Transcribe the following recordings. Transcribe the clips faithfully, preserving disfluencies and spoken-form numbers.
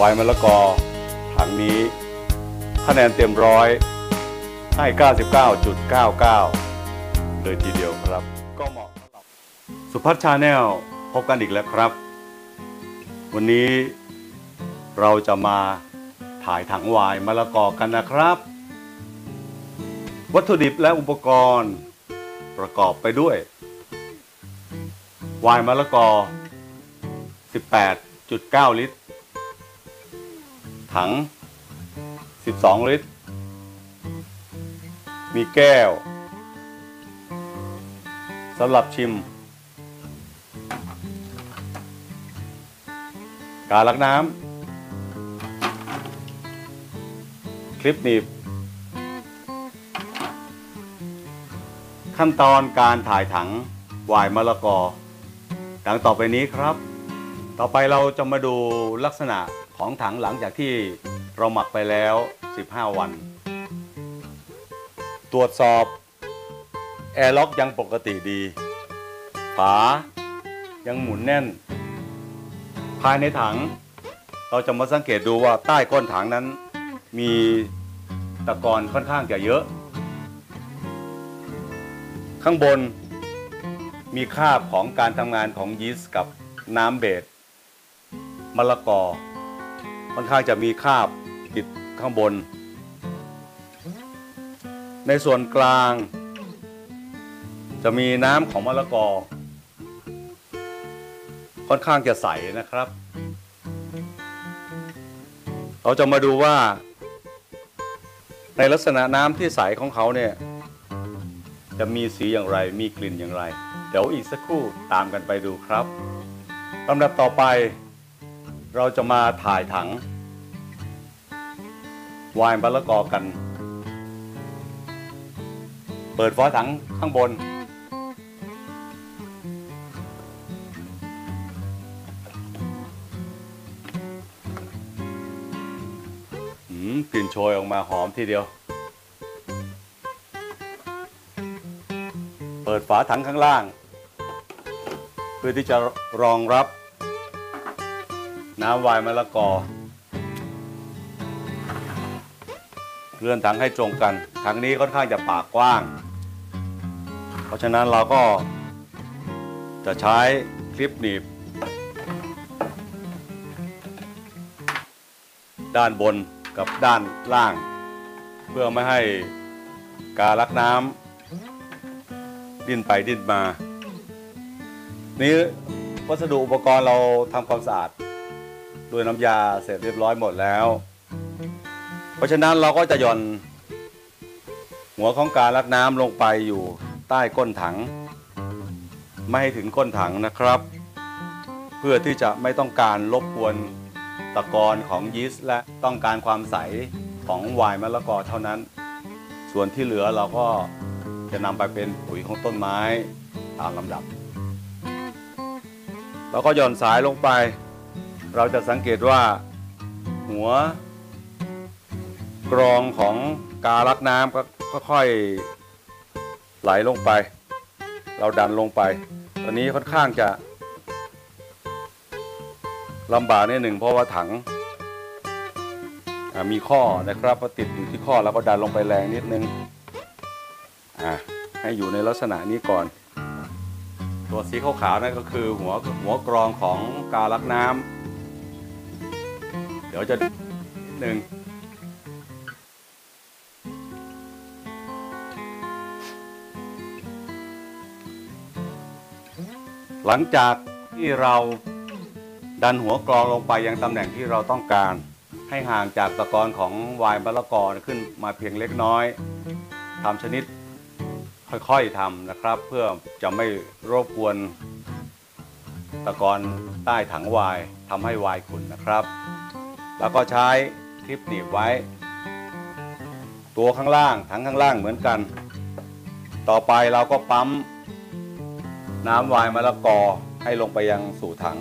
วายมะละกอถังนี้คะแนนเต็มร้อยให้ เก้าสิบเก้าจุดเก้าเก้า เลยทีเดียวครับก็เหมาะสำหรับสุพัฒน์ชาแนลพบกันอีกแล้วครับวันนี้เราจะมาถ่ายถังไวน์มะละกอกันนะครับวัตถุดิบและอุปกรณ์ประกอบไปด้วยไวน์มะละกอ สิบแปดจุดเก้า ลิตรถัง สิบสอง ลิตรมีแก้วสำหรับชิมกาลักน้ำคลิปหนีบขั้นตอนการถ่ายถังไวน์มะละกอดังต่อไปนี้ครับต่อไปเราจะมาดูลักษณะของถังหลังจากที่เราหมักไปแล้วสิบห้าวันตรวจสอบแอร์ล็อกยังปกติดีฝายังหมุนแน่นภายในถังเราจะมาสังเกตดูว่าใต้ก้นถังนั้นมีตะกอนค่อนข้างจะเยอะข้างบนมีคราบของการทำงานของยีสต์กับน้ำเบสมะละกอค่อนข้างจะมีคราบติดข้างบนในส่วนกลางจะมีน้ำของมะละกอค่อนข้างจะใสนะครับเราจะมาดูว่าในลักษณะน้ำที่ใสของเขาเนี่ยจะมีสีอย่างไรมีกลิ่นอย่างไรเดี๋ยวอีกสักครู่ตามกันไปดูครับลำดับต่อไปเราจะมาถ่ายถังไวน์มะละกอกันเปิดฝาถังข้างบนกลิ่นโชยออกมาหอมทีเดียวเปิดฝาถังข้างล่างเพื่อที่จะรองรับน้ำไวน์มะละกอเลื่อนถังให้ตรงกันถังนี้ค่อนข้างจะปากกว้างเพราะฉะนั้นเราก็จะใช้คลิปหนีบด้านบนกับด้านล่างเพื่อไม่ให้กาลักน้ำดิ้นไปดิ้นมานี้วัสดุอุปกรณ์เราทำความสะอาดด้วยน้ำยาเสร็จเรียบร้อยหมดแล้วเพราะฉะนั้นเราก็จะหย่อนหัวของกาลักน้ำลงไปอยู่ใต้ก้นถังไม่ให้ถึงก้นถังนะครับเพื่อที่จะไม่ต้องการรบกวนตะกอนของยีสต์และต้องการความใสของไวน์มะละกอเท่านั้นส่วนที่เหลือเราก็จะนำไปเป็นปุ๋ยของต้นไม้ตามลำดับแล้วก็หย่อนสายลงไปเราจะสังเกตว่าหัวกรองของกาลักน้ำก็ค่อยๆไหลลงไปเราดันลงไปตอนนี้ค่อนข้างจะลำบากนิดหนึ่งเพราะว่าถังมีข้อนะครับพอติดอยู่ที่ข้อแล้วก็ดันลงไปแรงนิดนึงให้อยู่ในลักษณะนี้ก่อนตัวสีขาวๆนั่นก็คือหัวหัวกรองของกาลักน้ำเดี๋ยวจะนิดนึงหลังจากที่เราดันหัวกรองลงไปยังตำแหน่งที่เราต้องการให้ห่างจากตะกอนของไวน์มะละกอขึ้นมาเพียงเล็กน้อยทำชนิดค่อยๆทำนะครับเพื่อจะไม่รบกวนตะกอนใต้ถังไวน์ทำให้ไวน์ขุ่นนะครับแล้วก็ใช้คลิปหนีบไว้ตัวข้างล่างถังข้างล่างเหมือนกันต่อไปเราก็ปั๊มน้ำไวน์มะละกอให้ลงไปยังสู่ถัง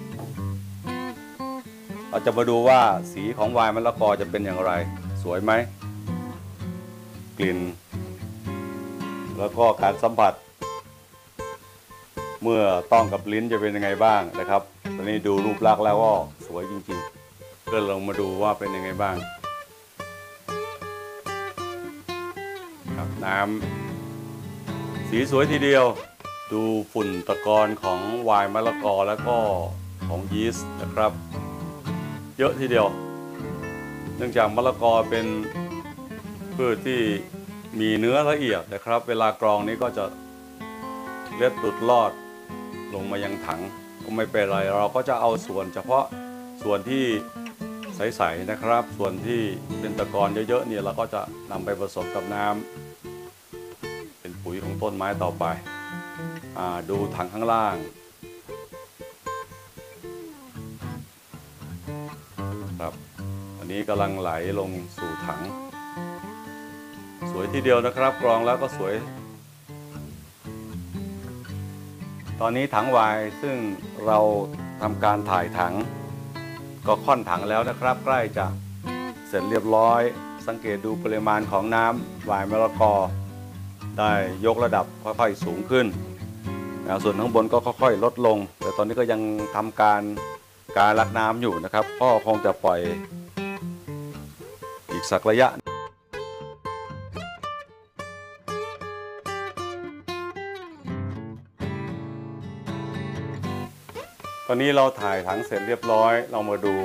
เราจะมาดูว่าสีของไวน์มะละกอจะเป็นอย่างไรสวยไหมกลิ่นแล้วก็การสัมผัสเมื่อต้องกับลิ้นจะเป็นยังไงบ้างนะครับตอนนี้ดูรูปลักษณ์แล้วก็สวยจริงๆก็ลองมาดูว่าเป็นยังไงบ้างครับน้ำสีสวยทีเดียวดูฝุ่นตะกอนของไวน์มะละกอแล้วก็ของยีสต์นะครับเยอะทีเดียวเนื่องจากมะละกอเป็นพืชที่มีเนื้อละเอียดนะครับเวลากรองนี้ก็จะเล็ดตุดลอดลงมายังถังก็ไม่เป็นไรเราก็จะเอาส่วนเฉพาะส่วนที่ใสๆนะครับส่วนที่เป็นตะกอนเยอะๆเนี่ยเราก็จะนำไปผสมกับน้ำเป็นปุ๋ยของต้นไม้ต่อไปดูถังข้างล่างครับอันนี้กำลังไหลลงสู่ถังสวยทีเดียวนะครับกรองแล้วก็สวยตอนนี้ถังไวน์ซึ่งเราทำการถ่ายถังก็ค่อนถังแล้วนะครับใกล้จะเสร็จเรียบร้อยสังเกตดูปริมาณของน้ำไวน์มะละกอได้ยกระดับค่อยๆสูงขึ้นส่วนข้างบนก็ค่อยๆลดลงแต่ตอนนี้ก็ยังทำการการรักน้ำอยู่นะครับก็คงจะปล่อยอีกสักระยะตอนนี้เราถ่ายถังเสร็จเรียบร้อยเรามาดู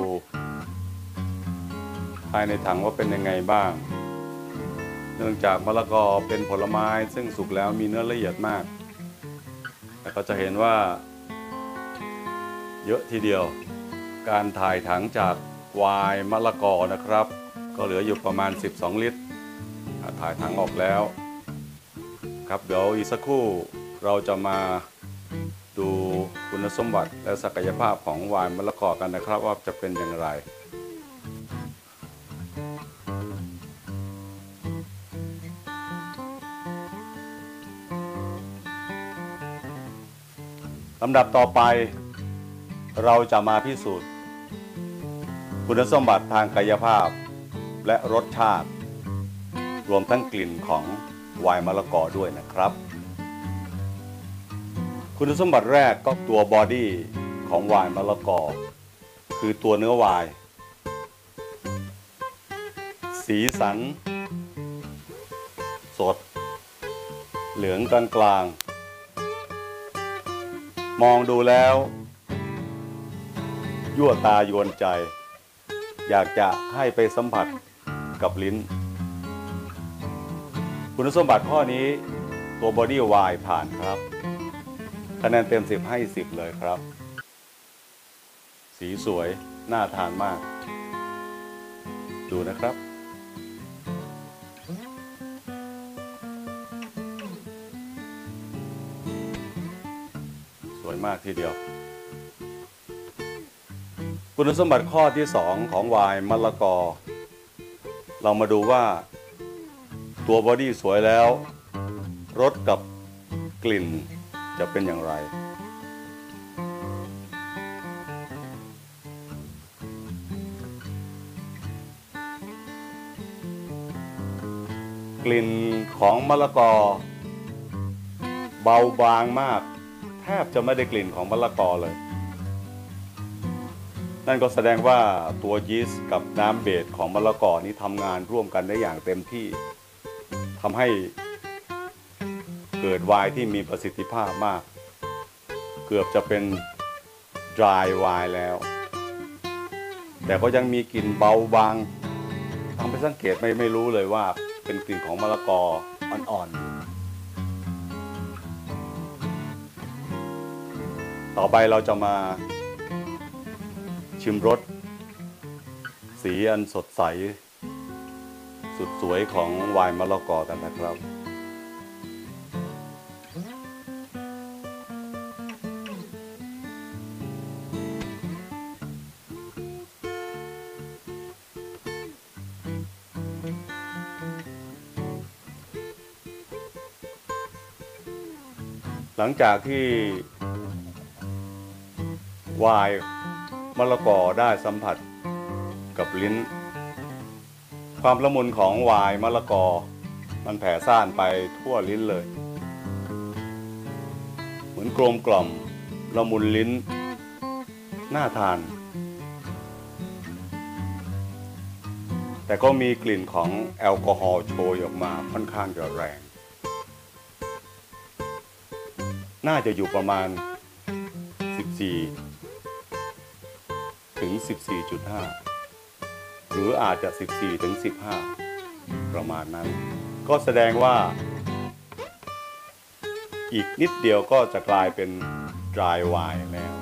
ภายในถังว่าเป็นยังไงบ้างเนื่องจากมะละกอเป็นผลไม้ซึ่งสุกแล้วมีเนื้อละเอียดมากแต่ก็จะเห็นว่าเยอะทีเดียวการถ่ายถังจากไวน์มะละกอนะครับก็เหลืออยู่ประมาณสิบสองลิตรถ่ายถังออกแล้วครับเดี๋ยวอีกสักครู่เราจะมาดูคุณสมบัติและศักยภาพของไวน์มะละกอกันนะครับว่าจะเป็นอย่างไรลำดับต่อไปเราจะมาพิสูจน์คุณสมบัติทางกายภาพและรสชาติรวมทั้งกลิ่นของไวน์มะละกอด้วยนะครับคุณสมบัติแรกก็ตัวบอดี้ของไวน์มะละกอคือตัวเนื้อไวน์สีสันสดเหลืองกลางๆมองดูแล้วยั่วตายวนใจอยากจะให้ไปสัมผัสกับลิ้นคุณสมบัติข้อนี้ตัวบอดี้ไวน์ผ่านครับคะแนนเต็มสิบให้สิบเลยครับสีสวยน่าทานมากดูนะครับสวยมากทีเดียวคุณสมบัติข้อที่สองของไวน์มะละกอเรามาดูว่าตัวบอดี้สวยแล้วรสกับกลิ่นจะเป็นอย่างไรกลิ่นของมะละกอเบาบางมากแทบจะไม่ได้กลิ่นของมะละกอเลยนั่นก็แสดงว่าตัวยีสต์กับน้ำเบสของมะละกอนี้ทำงานร่วมกันได้อย่างเต็มที่ทำให้เกิดไวน์ที่มีประสิทธิภาพมากเกือบจะเป็น dry ไวน์แล้วแต่ก็ยังมีกลิ่นเบาบางทำให้สังเกตไม่ไม่รู้เลยว่าเป็นกลิ่นของมะละกออ่อนๆต่อไปเราจะมาชิมรสสีอันสดใสสุดสวยของไวน์มะละกอกันนะครับหลังจากที่ไวน์มะละกอได้สัมผัสกับลิ้นความละมุนของไวน์มะละกอมันแผ่ซ่านไปทั่วลิ้นเลยเหมือนกลมกล่อมละมุนลิ้นน่าทานแต่ก็มีกลิ่นของแอลกอฮอล์โชยออกมาค่อนข้างจะแรงน่าจะอยู่ประมาณสิบสี่ถึง สิบสี่จุดห้า หรืออาจจะ สิบสี่ถึงสิบห้า ประมาณนั้นก็แสดงว่าอีกนิดเดียวก็จะกลายเป็น dry wine แล้ว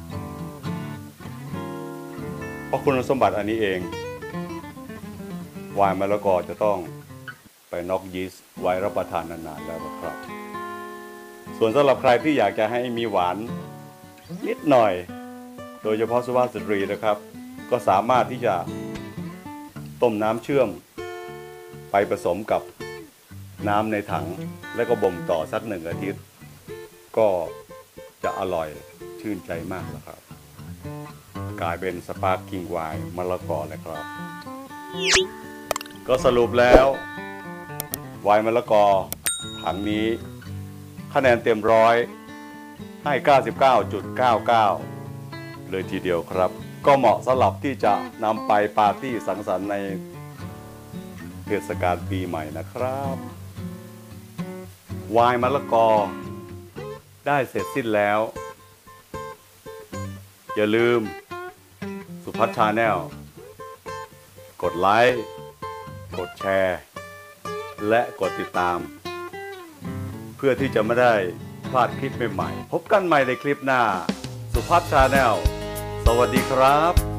เพราะคุณสมบัติอันนี้เองไวน์มะละกอจะต้องไปน็อกยีสต์ไว้รับประทานนานๆแล้วนะครับส่วนสำหรับใครที่อยากจะให้มีหวานนิดหน่อยโดยเฉพาะสุภาพสตรีนะครับก็สามารถที่จะต้มน้ำเชื่อมไปผสมกับน้ำในถังแล้วก็บ่มต่อสักหนึ่งอาทิตย์ก็จะอร่อยชื่นใจมากแล้วครับกลายเป็นสปาร์กิ้งไวน์มะละกอเลยครับก็สรุปแล้วไวน์มะละกอถังนี้คะแนนเต็มร้อยให้ เก้าสิบเก้าจุดเก้าเก้า เลยทีเดียวครับก็เหมาะสำหรับที่จะนำไปปาร์ตี้สังสรรค์ในเทศกาลปีใหม่นะครับไวน์มะละกอได้เสร็จสิ้นแล้วอย่าลืมสุพัฒน์ชาแนลกดไลค์กดแชร์และกดติดตามเพื่อที่จะไม่ได้พลาดคลิปใหม่ๆพบกันใหม่ในคลิปหน้าสุพัฒน์ชาแนลสวัสดีครับ